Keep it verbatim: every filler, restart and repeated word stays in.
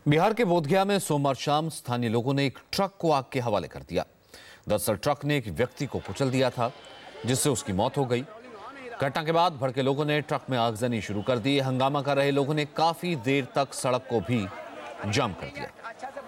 बिहार के बोधगया में सोमवार शाम स्थानीय लोगों ने एक ट्रक को आग के हवाले कर दिया। दरअसल ट्रक ने एक व्यक्ति को कुचल दिया था, जिससे उसकी मौत हो गई। घटना के बाद भड़के लोगों ने ट्रक में आगजनी शुरू कर दी। हंगामा कर रहे लोगों ने काफी देर तक सड़क को भी जाम कर दिया।